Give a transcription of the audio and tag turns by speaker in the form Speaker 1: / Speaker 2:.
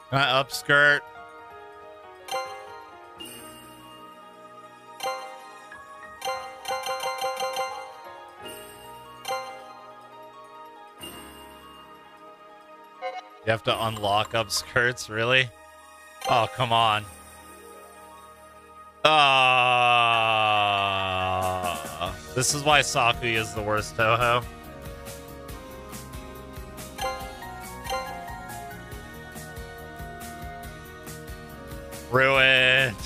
Speaker 1: Upskirt. You have to unlock upskirts, really? Oh, come on. This is why Saku is the worst Toho. Ruined.